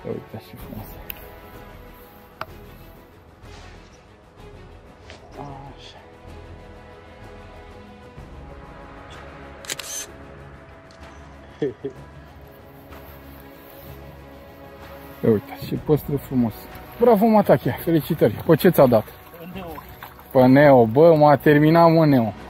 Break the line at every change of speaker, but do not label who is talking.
Uite și frumos. Așa. Uite și păstră frumos. Bravo, Matachia, felicitări. Pe ce ți-a dat?
Pe Neo.
Pe Neo, bă, m-a terminat, mă, Neo.